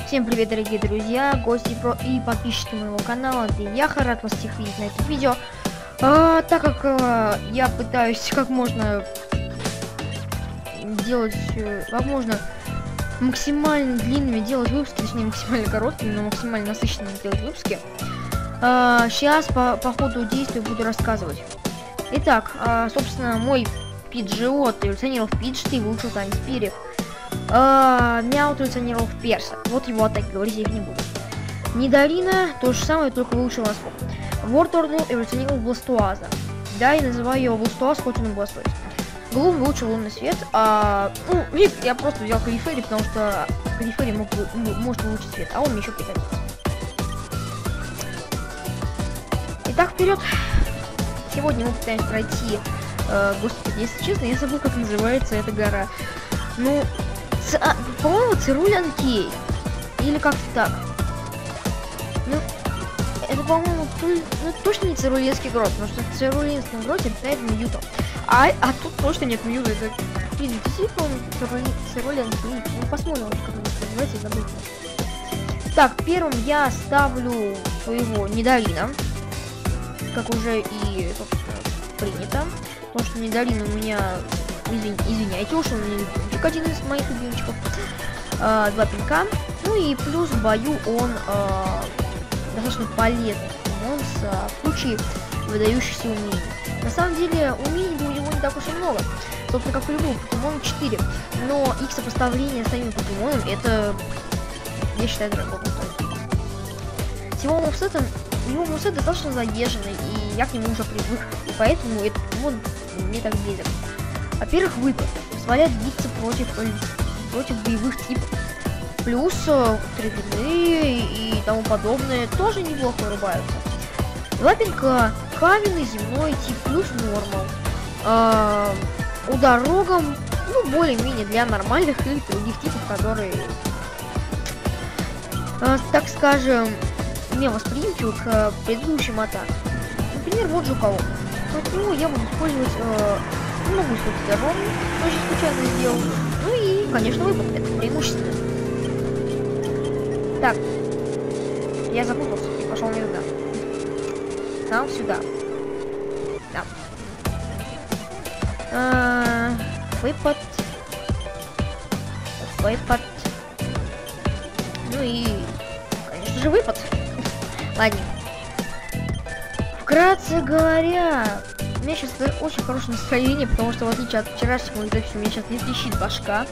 Всем привет, дорогие друзья, гости и подписчики моего канала. Это Яха, рад вас всех видеть на этом видео. Так как я пытаюсь как можно делать, как можно максимально длинными делать выпуски, точнее максимально короткими, но максимально насыщенными делать выпуски. Сейчас по ходу действия буду рассказывать. Итак, собственно, мой Pidgeot эволюционировал в Pidgeot и выучил танец перьев. Мяут эволюционировал в Перса. Вот его атаки, говорить я их не буду. Нидорина то же самое, только выучил наскок. Вортордл эволюционировал в Бластуаза. Да, я называю его Бластуаз, хоть он и Бластуаз. Глум выучил лунный свет. Я просто взял Калифери, потому что Калифери может выучить свет, а он мне еще пригодится. Итак, вперед! Сегодня мы пытаемся пройти. Господи, если честно, я забыл, как называется эта гора. Ну, по-моему, Цирулиан Кей. Или как-то так. Ну, это, по-моему, точно не Цирулинский грот, потому что в Цирулинском гроте обитает Мьюто. А тут точно нет Мьюто. Это, блин, действительно, Цирулиан Кей. Ну, посмотрим, как он называется, забыл. Так, первым я ставлю своего Нидорина. Как уже и, собственно, принято. Потому что Нидорин у меня... Извиняйте, уж он один из моих любимчиков. 2 пинка. Ну и плюс в бою он достаточно полезный покемон с кучей выдающихся умений. На самом деле умений у него не так уж и много. Собственно, как у любого покемона 4. Но их сопоставление с самим покемоном, это, я считаю, дорого стоит. Его мувсет достаточно заезженный, и я к нему уже привык. И поэтому этот покемон мне так близок. Во-первых, выпад позволяет биться против боевых типов. Плюс травяные и тому подобное тоже неплохо вырубаются. 2 пинка, каменный, земной тип, плюс нормал. Удар рогом, ну, более-менее для нормальных или других типов, которые, так скажем, не восприимчивы к предыдущим атакам. Например, вот Жуколов. Против него я буду использовать... могу использовать дорогу, тоже случайно сделал. Ну и, конечно, выпад. Это преимущественно. Так. Я запутался и пошел не туда. Нам сюда. Да. Выпад. Выпад. Ну и, конечно же, выпад. Ладно. Вкратце говоря... У меня сейчас очень хорошее настроение, потому что в отличие от вчерашнего записи у меня сейчас не трещит башка.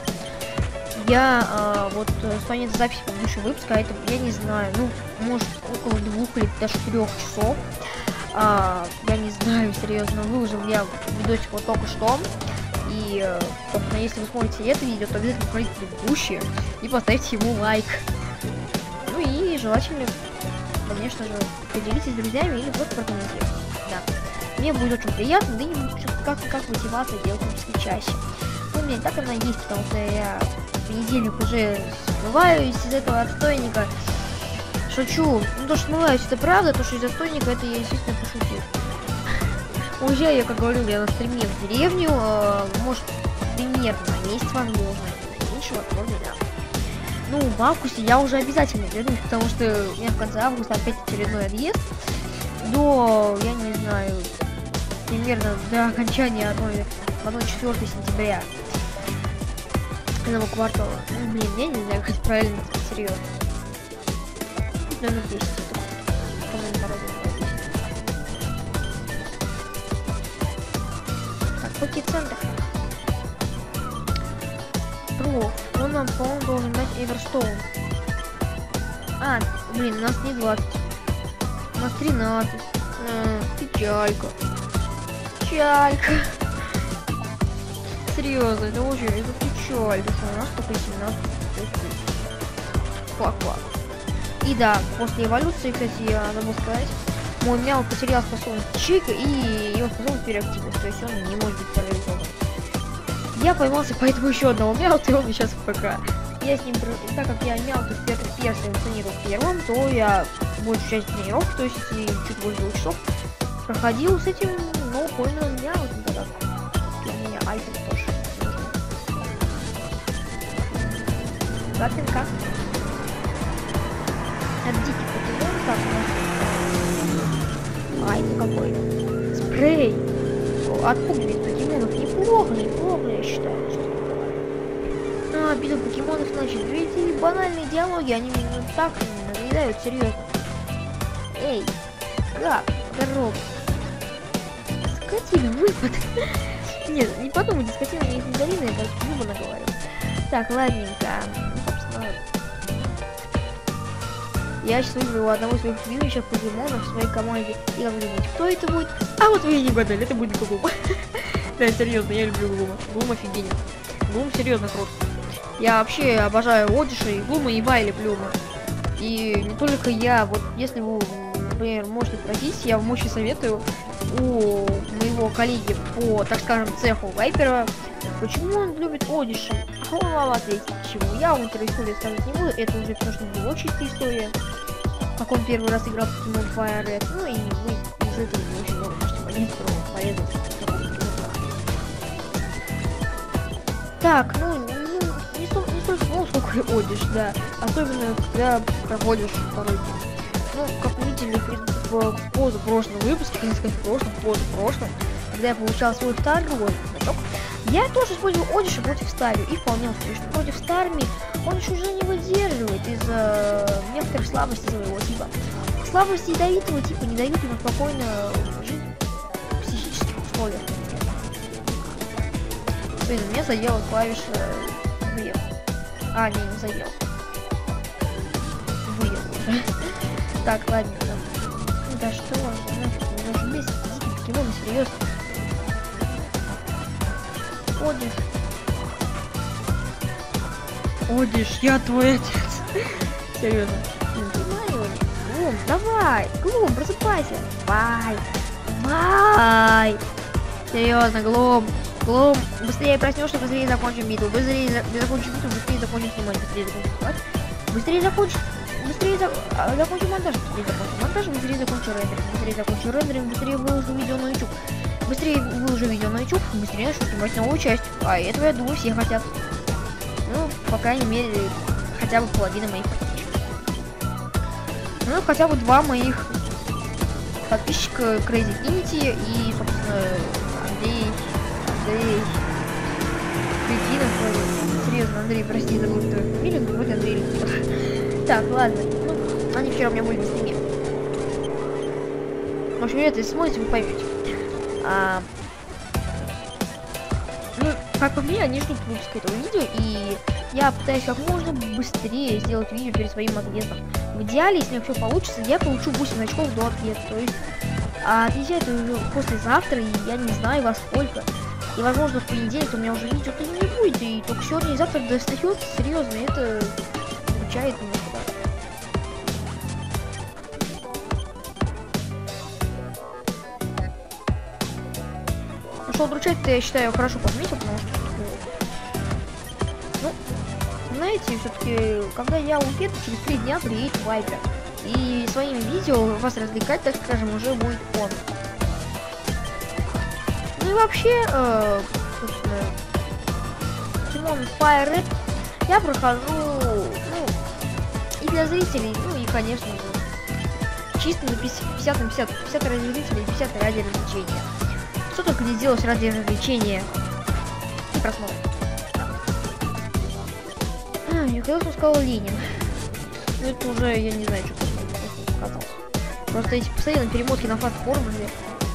Я вот с момента записи предыдущего выпуска, это, я не знаю, ну, может, около 2 или даже 3 часов. Я не знаю, серьезно, выложил я видосик вот только что. И, собственно, если вы смотрите это видео, то обязательно смотрите предыдущее и поставьте ему лайк. Ну и желательно, конечно же, поделитесь с друзьями или просто прокомментируйте. Да. Мне будет очень приятно, да и как мотивация делать выпуски чаще. Ну, у меня так она есть, потому что я понедельник уже смываюсь из этого отстойника. Шучу. Ну, то, что смываюсь, это правда, то, что из отстойника, это я, естественно, пошутил. Уезжаю я, как говорил, я на стриме в деревню, может, примерно на месяц, возможно. Меньше, возможно, да. Ну, в августе я уже обязательно вернусь, потому что у меня в конце августа опять очередной отъезд. До, я не знаю, примерно до окончания 1-4 сентября этого квартала. Ну, блин, я не знаю, как это правильно, серьезно. Наверное, 10. Так, пути-центр. Проф. Он нам, по-моему, должен дать Эверстоун. Блин, у нас не 20. У нас 13. Печалька. Печалька. Серьезно, это очень, это печалька. У нас только 17. Фак. И да, после эволюции, кстати, я забыл сказать, мой мяу потерял способность чика и его способность переактивность. То есть он не может быть парализован. Я поймался поэтому еще одного мяута, и он сейчас в ПК. Я с ним, так как я мяута в Персе эволюционировал первым, то я большую часть тренировок, то есть чуть больше 2 часов, проходил с этим, но понял меня вот это для меня альтер тоже. Капинка. Это дикий покемон, так, ай, это какой? Спрей! Отпугивает покемонов. Неплохо, я считаю. Битва покемонов, значит, эти банальные диалоги, они мне так надоедают, серьезно. Эй, как? Здорово. Скотина, выпад. Нет, не подумайте, скотина мне не долина, я просто выборно говорю. Так, ладненько. Собственно, я сейчас выберу одного из своих любимых покемонов в своей команде. И как думаете, кто это будет? А вот вы и не угадали, это будет Глум. Да, серьезно, я люблю Глума. Глум офигенен. Глум серьезно крут. Я вообще обожаю Одиша и Глума, и Байли Плюма. И не только я, вот если вы, например, можете спросить, я вам очень советую у моего коллеги по, так скажем, цеху Вайпера, почему он любит Одиша. А он вам ответит, почему. Я вам эту историю сказать не буду, это уже потому что его чистая история. Как он первый раз играл в Pokemon Fire Red, ну и вы из этого не очень много можете понять про полезность. Так, ну не столько много, сколько и Одиш, да. Особенно, когда проходишь второй день. Ну, как вы видели в позапрошлом выпуске, не сказать позапрошлом, когда я получал свой второй значок, я тоже использовал Одиша против Старью, и вполне успешно. Против Старми он еще уже не выдерживает из-за некоторых слабостей своего типа. Слабости ядовитого типа не дают ему спокойно жить в психических условиях. Блин, мне заела клавиша вверх. А, не заел. Выехал. Так, ладно. Да что вам, нафиг, мне уже бесит дикий покемон, серьезно. Одиш, я твой отец. Серьезно. Глум, давай. Глум, просыпайся. Давай. Серьезно, Глум. Глум, быстрее проснешься, быстрее закончим битву. Быстрее закончим битву, быстрее закончим снимать. Быстрее закончим закончим монтаж. Быстрее закончу рендеринг. Быстрее выложу видео на YouTube. Быстрее выложу видео на YouTube, быстрее начну снимать новую часть. А этого, я думаю, все хотят. Ну, по крайней мере, хотя бы половина моих подписчиков. Ну, хотя бы два моих подписчика Crazy Infinity и, собственно, Андрей Кретинов. Серьезно, Андрей, прости, забыл твою фамилию, но вроде Андрей. Так, ладно. Ну, они вчера у меня были на стриме. В общем, это, если смотрите, вы поймете. Ну, как по мне, они ждут выпуска этого видео, и я пытаюсь как можно быстрее сделать видео перед своим отъездом. В идеале, если у меня все получится, я получу 8 очков до отъезда, то есть отъезжаю уже послезавтра, и я не знаю во сколько. И возможно в понедельник у меня уже видео-то не будет, и только сегодня и завтра достается, серьезно, это получает меня куда. Что удручать-то, я считаю, хорошо подметил, потому что, ну, знаете, все-таки, когда я уеду, через 3 дня приедет Вайпер, и своими видео вас развлекать, так скажем, уже будет он. Ну и вообще, собственно, Pokemon Fire Red я прохожу, ну, и для зрителей, ну и, конечно же, чисто на 50 на 50, 50 ради зрителей, 50 ради развлечения. Что только не делалось ради развлечения и просмотра. Я когда сказал Ленин. Ну это уже, я не знаю, что показалось. Просто эти постоянные перемотки на платформе.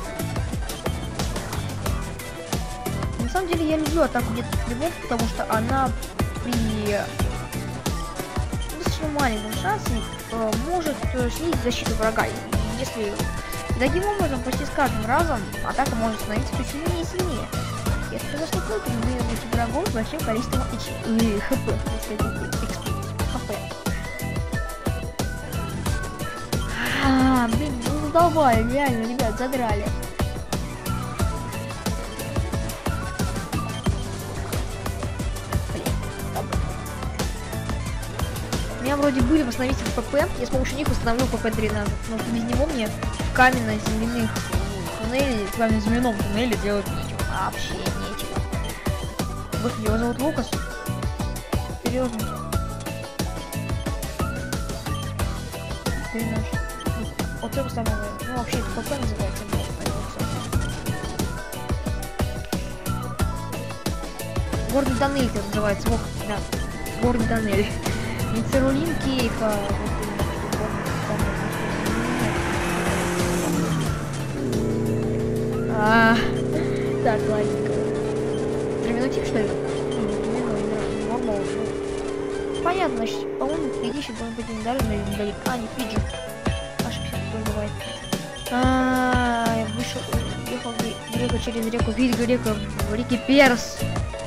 На самом деле я люблю атаку методов любовь, потому что она при достаточно маленьком шансе может снизить защиту врага. Если таким образом, почти с каждым разом атака может становиться все сильнее и сильнее. Это произошло только на врагов с большим количеством хп. Блин, ну задолбали, реально, ребят, задрали. У меня вроде были восстановители ПП, я с помощью них восстановил ПП-13, потому что без него мне в каменно-земляном туннеле делать вообще нечего. Господи, его зовут Лукас. Серьезно. наш. Вот это самое, ну вообще это ПП называется. Горный тоннель это называется, вот, да, горный тоннель. Не Цирулин Кейф, а вот так, ладненько. Терминутив, что ли? Нормально. Понятно, значит, по-моему, впереди еще должен быть недарный издалека. А, не Фиджи. Ошибся, кто бывает. Я вышел, ехал в реку через реку, видел реку в реке Перс.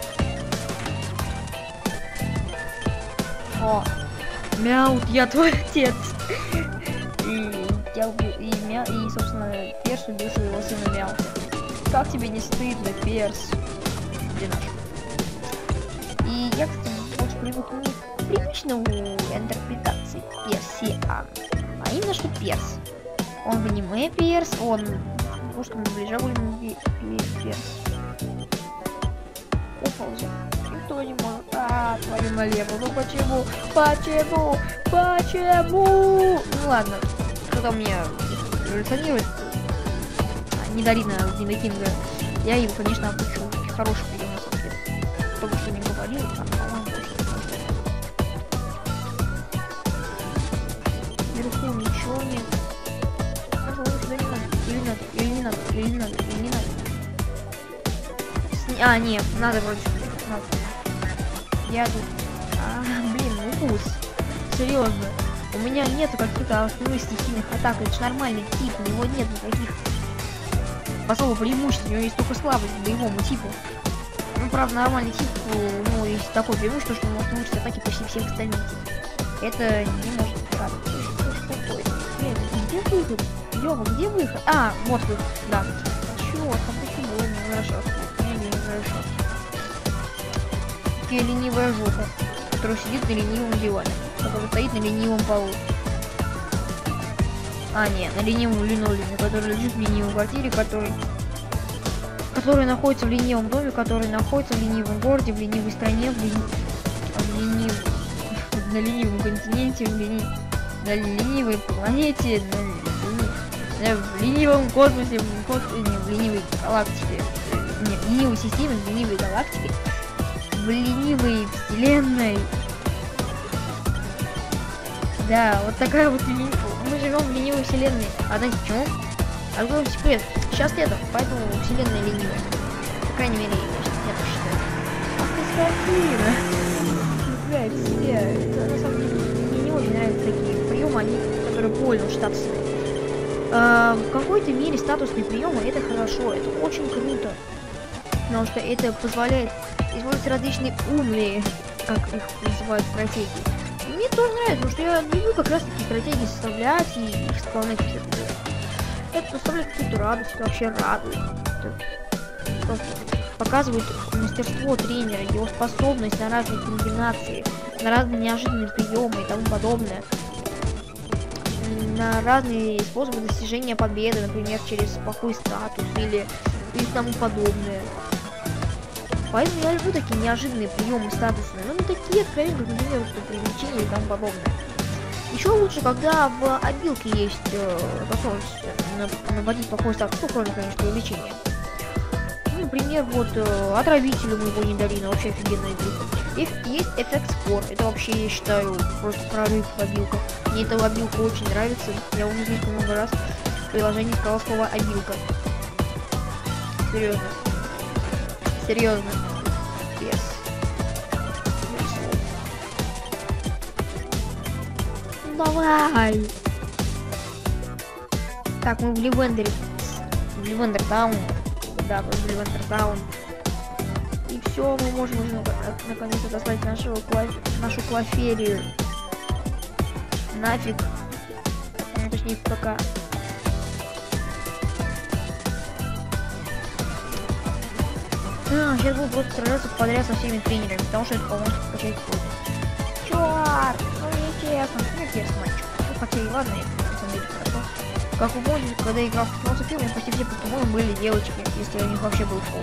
О, Мяут, я твой отец. И, собственно, Перс убил своего сына Мяута. Как тебе не стыдно, Перс? Где наш? И я, кстати, очень привык не к привычному интерпретации Персиана, а именно что Перс. Он в аниме Перс, он в русском дубляже Перс. Уползет. Никто не может. Твою налево. Ну почему? Почему? Ну ладно. Когда мне эволюционирует Нидарина Кинга, я его, конечно, обучу. Хороший прием, на самом деле. Только что не говорил, по-моему, вверху ничего нет. Сюда не надо. Или не надо. Нет, надо вроде. Надо. Я тут. Блин, укус. Серьезно. У меня нету каких-то основных стихийных атак. Это же нормальный тип. У него нет никаких особо преимуществ. У него есть только слабость к боевому типу. Ну, правда, нормальный тип, ну, есть такое преимущество, что он может научить атаки почти всех остальных. Это не может быть радовать. Что такое? Блин, где выход? Лёва, где выход? Вот выход, да. Чёрт, там почему не возвращался? Не возвращался. Такая ленивая жопа, которая сидит на ленивом диване, который стоит на ленивом полу. Нет, на ленивом линолеуме, который лежит в ленивой квартире, который находится в ленивом доме, который находится в ленивом городе, в ленивой стране, на ленивом континенте, на ленивой планете, в ленивом космосе, в ленивой галактике, в ленивой системе, в ленивой галактике, в ленивой вселенной. Да, вот такая вот мы живем в ленивой вселенной. А знаете почему? Откроем секрет. Сейчас лето, поэтому вселенная ленивая. По крайней мере, я так считаю. Ах ты скотина! Блядь, себе. Это, на самом деле, мне не очень нравятся такие приемы, которые больно статусные. В какой-то мере статусные приемы это хорошо, это очень круто. Потому что это позволяет использовать различные умные, как их называют, стратегии. И мне тоже нравится, потому что я люблю как раз таки стратегии составлять и их исполнять. Это доставляет какую-то радость, это вообще радует. Это показывает мастерство тренера, его способность на разные комбинации, на разные неожиданные приемы и тому подобное. На разные способы достижения победы, например, через плохой статус или тому подобное. Поэтому я люблю такие неожиданные приемы статусные, но не такие откровенные, как, например, привлечение и тому подобное. Еще лучше, когда в обилке есть возможность наводить плохой статус, ну, кроме, конечно, увеличения. Ну, например, вот отравителю моего Нидарина, вообще офигенная игрушка. Есть эффект спор, это вообще, я считаю, просто прорыв в обилках. Мне эта обилка очень нравится, я уже слишком много раз в приложении сказал слово обилка. Серьезно. Серьезно. Перс. Давай. Так, мы в Ливендере. В Ливендер Таун. Да, в Ливендер Таун. И все, мы можем уже наконец-то достать нашу клаферию. Нафиг. Ну, точнее, в ПК. Сейчас буду просто сражаться подряд со всеми тренерами, потому что это поможет скачать код. Чёрт! Ну нечестно. Ну честно, мальчик. Ну хотя и ладно, это на самом деле хорошо. Как вы помните, когда я играл в философию, у меня почти все покемоны были девочки, если у них вообще был фол.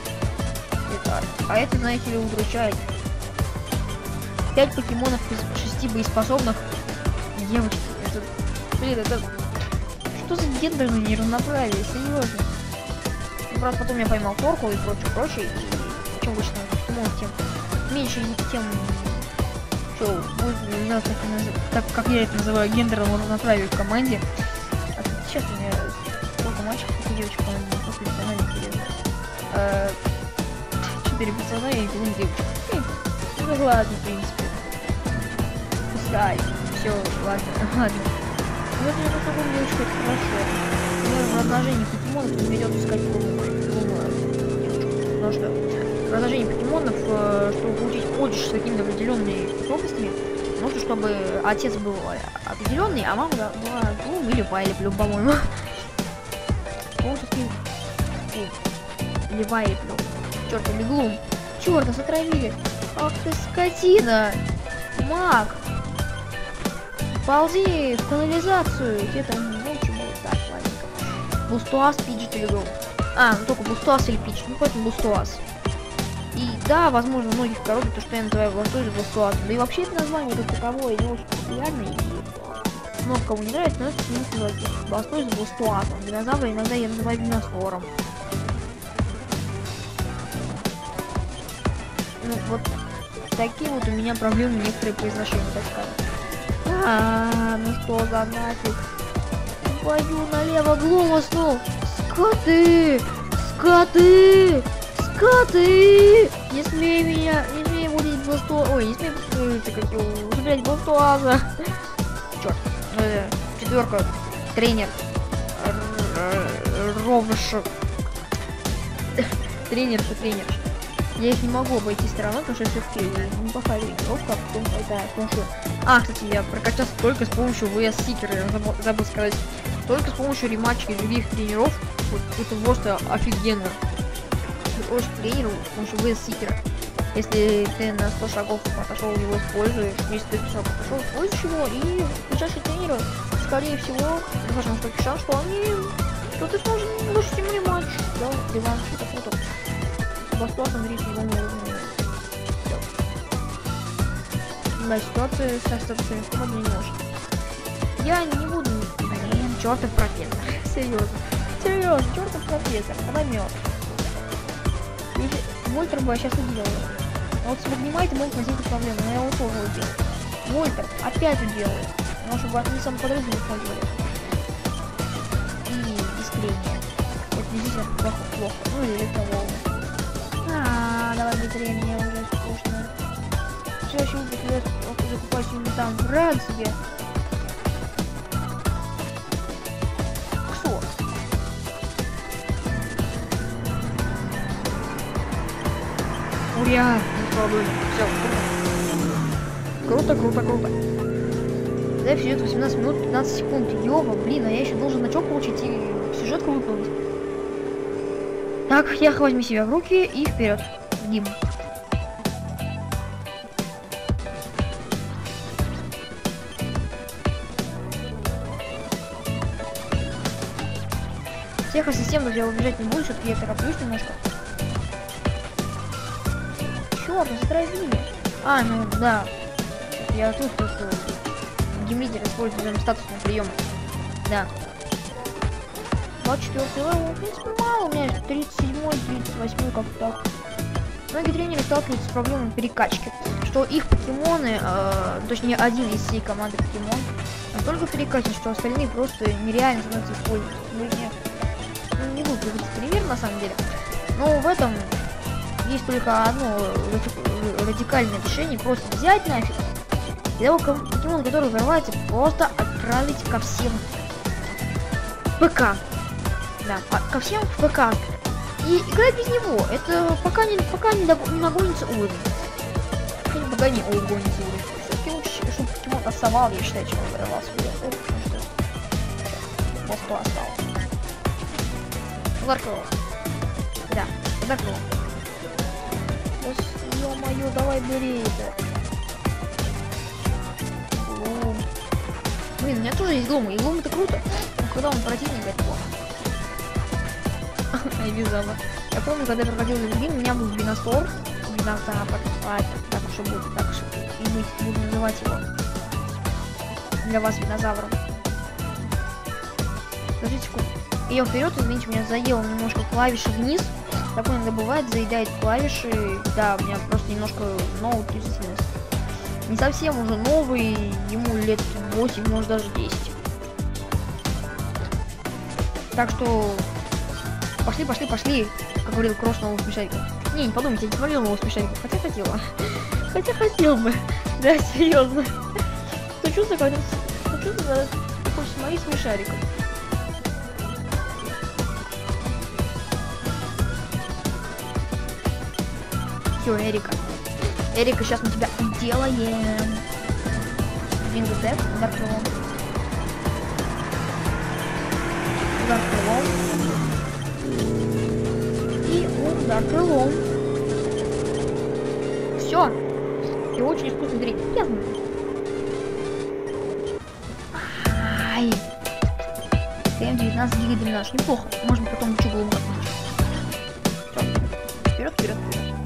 А это, знаете ли, удручает. 5 покемонов из 6 боеспособных девочки. Блин, это... Что за гендерное неравноправие? Серьезно. Ну, правда, потом я поймал Торку и прочее. И чем больше Покемон, тем меньше, тем... Что будет, не знаю, как я это называю, гендерное равноправие в команде. А сейчас у меня сколько мальчиков и девочек, по-моему, после канала интересно. 4 пацана и 1 девочка. Ну ладно, в принципе. Пускай. Все, ладно. Ну это на самом деле девочка, это хорошо. Но в размножении покемонов не придется искать девочку. Потому что в размножении покемонов, чтобы получить поддержку с какими-то определенными способностями, нужно, чтобы отец был определенный, а мама была Глум или Вайлиплю, по-моему. Или Вайлиплю. Черт, или Глум. Черт, нас отравили. Ах ты скотина. Маг. Ползи в канализацию. Где-то ночью будет. Так, ладненько. Бустуаз, Пиджет или Глум. А, ну только Бустуаз или Пидж. Ну поэтому Бустуаз. И да, возможно, многих коробит то, что я называю Бластойз Бустуаз. Да и вообще это название как таковое не очень популярное. И много кому не нравится, но это не называется Бластойз Бустуазом. Динозавра иногда я называю динозавром. Ну вот такие вот у меня проблемы некоторые произношения, так сказать. Ну что за нафиг? Пойду налево, Глум уснул. Скоты! Скоты! Скоты! Не смей меня, не смей будить Бластуаза. Ой, не смей употреблять Бластуаза. Черт. 4. Тренер. Ровш. Тренерша. Я их не могу обойти стороной, потому что все-таки неплохая тренировка. Потому что... А, кстати, я прокачался только с помощью VS Seeker, я забыл сказать. Только с помощью рематчика и других тренеров. Вот, это просто офигенно. Ты очень тренеру с помощью VS Seeker. Если ты на 100 шагов отошел, его используешь. Если ты 100 шагов отошел, используешь его. И ближайшие тренеры, скорее всего, достаточно высокий шанс, что ты сможешь выложить ему рематч. Да, реванш, это круто. Бостон речь его не разумеет. Да, ситуация со статусами не может. Я не буду... Блин, чертов профессор. Серьезно, чертов профессор. Она мертв. Вольтер бы я сейчас уделал. А вот с Магнимайтом могут возникнуть проблемы, но я его тоже уделал. Вольтер опять уделает. Потому что они сам подрезали использовали. И искрение. Это действительно плохо. Ну или электроволны. Давай быстрее, мне уже скучно. Следующий выпуск я закупаюсь именно там в рад себе. Ксо. Ура! Не проблема. Все, круто. Запись идет 18 минут 15 секунд. Ёба, блин, а я еще должен значок получить и сюжетку выполнить. Так, я возьму себя в руки и вперед. Дим. Всех ассистентов я убежать не буду, все-таки я тороплюсь немножко. Чёрт, затравили. А, ну да. Я чувствую, что геймлидер использует статусный прием. Да. 24 левел, в принципе, мало, у меня 37-38, как-то так. Многие тренеры сталкиваются с проблемой перекачки, что их покемоны, точнее один из всей команды покемон, настолько перекачан, что остальные просто нереально становятся использовать. Не буду приводить пример на самом деле, но в этом есть только одно радикальное решение: просто взять нафиг и того покемона, который вырывается, просто отправить ко всем ПК. Да, ко всем в ПК. И играть без него. Это пока не нагонится уровень. Пока не угонится уровень. Все-таки лучше, чтобы покемон отсовал, я считаю, чем он вырывался. Вот что осталось. Ударкрова. Да, ударкрова. Ё-моё, давай бери это. Глум. Блин, у меня тоже есть Глум. И Глум это круто. Но когда он противник, это плохо. Визала. Я помню, когда я проходил за другим, у меня был Динозавр. Так уж и будет, так уж и быть. Буду называть его для вас динозавром. Подождите секунду. Идем вперед, извините, меня заело немножко клавиши вниз. Такое иногда бывает, заедает клавиши. Да, у меня просто немножко ноут не совсем уже новый, ему лет 8, может даже 10. Так что пошли, как говорил Крош, нового смешарика. Не подумайте, я не смотрел нового смешарика, хотя хотела. Хотя хотел бы. Да, серьезно. Хочу заказать моих смешариков. Все, Эрика, сейчас мы тебя делаем. Бинго тэп, удар крылом. Удар крылом. И удар крылом. Все. И очень вкусно греть. Я знаю. Ай. КМ-19 гигадренаж. Неплохо. Можно потом в углом отмочь. Все. Вперед.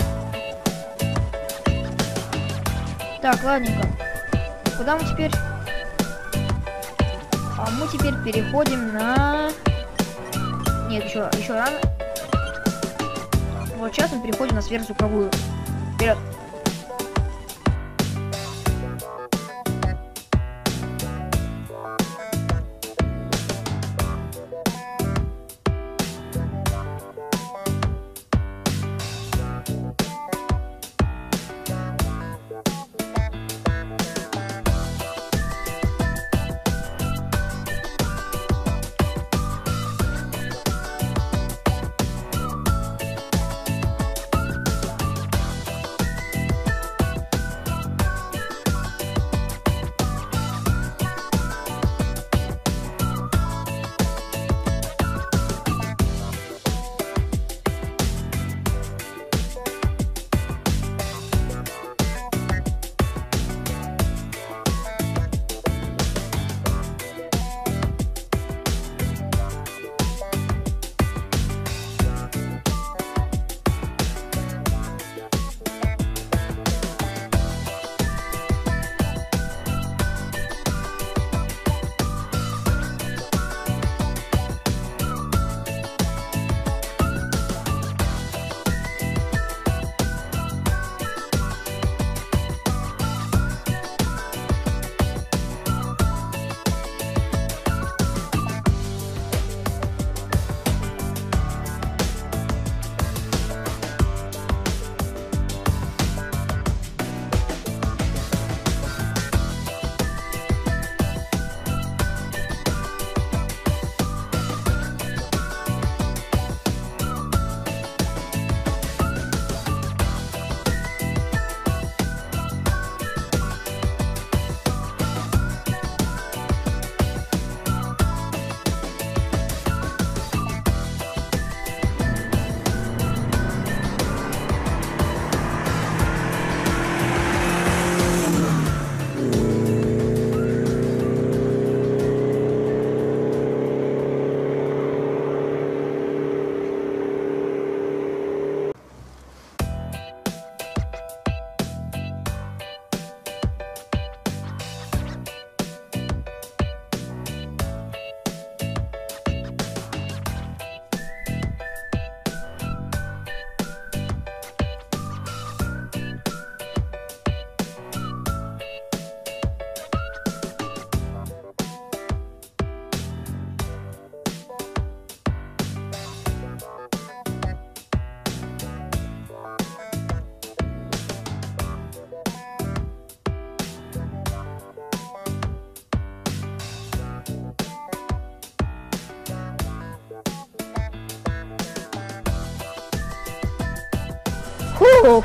Так, ладненько. Куда мы теперь? А мы теперь переходим на... Нет, еще рано. Вот сейчас мы переходим на сверхзвуковую. Вперед. Фух.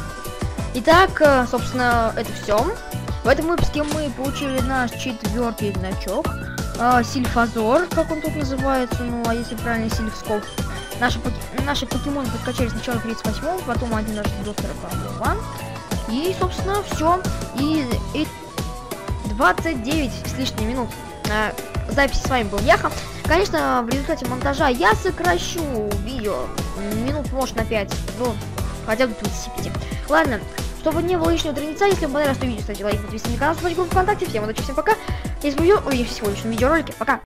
Итак, собственно, это все. В этом выпуске мы получили наш 4-й значок. Сильфазор, как он тут называется, ну, а если правильно, Сильфсков. Наши покемоны подкачали сначала 38-го, потом один наш доктор Павлова. И, собственно, все. И 29 с лишним минут записи. С вами был Яха. Конечно, в результате монтажа я сокращу видео минут, может, на 5, ну, хотя бы 25. Ладно, чтобы не было лишнего треница, если вам понравилось это видео, ставьте лайк, подписывайтесь на канал, ссылочку в ВКонтакте. Всем удачи, всем пока. Если вы увидите всего лишь на видеоролике. Пока.